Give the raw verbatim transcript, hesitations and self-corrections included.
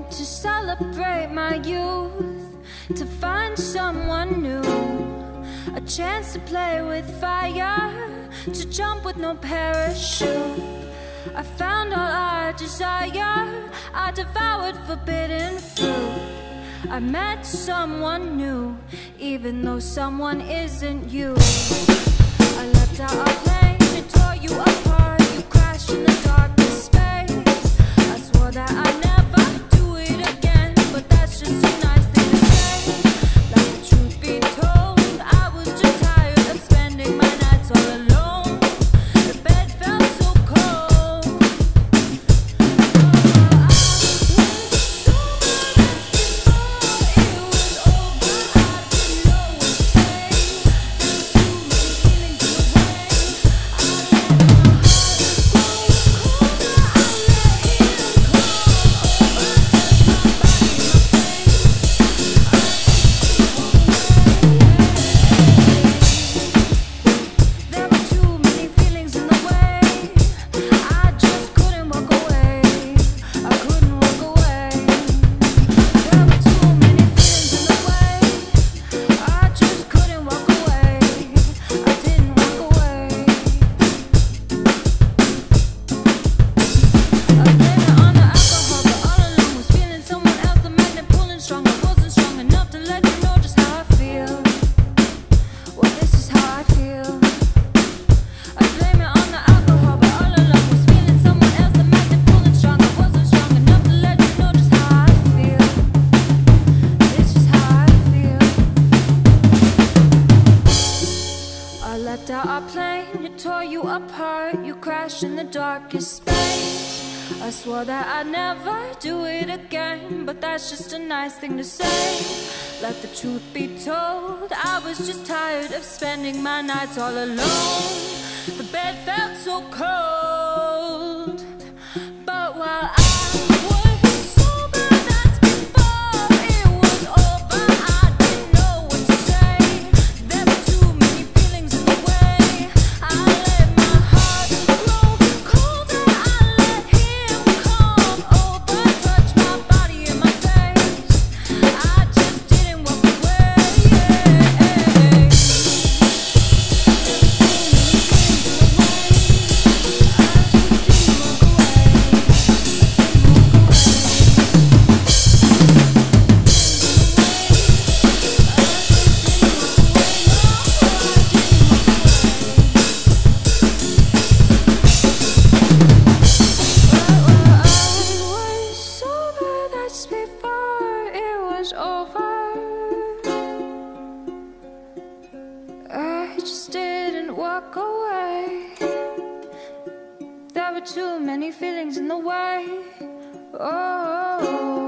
to celebrate my youth, to find someone new, a chance to play with fire, to jump with no parachute. I found all I desire, I devoured forbidden fruit. I met someone new, even though someone isn't you. I left out our plane, it tore you apart, you crashed in the darkest space. I swore that I'd never do it again, but that's just a nice thing to say. Let the truth be told, I was just tired of spending my nights all alone. The bed felt so cold. Oh, I was sober in the darkest space. I swore that I'd never do it again, but that's just a nice thing to say. Let the truth be told, I was just tired of spending my nights all alone. The bed felt so cold, but while I too many feelings in the way. Oh.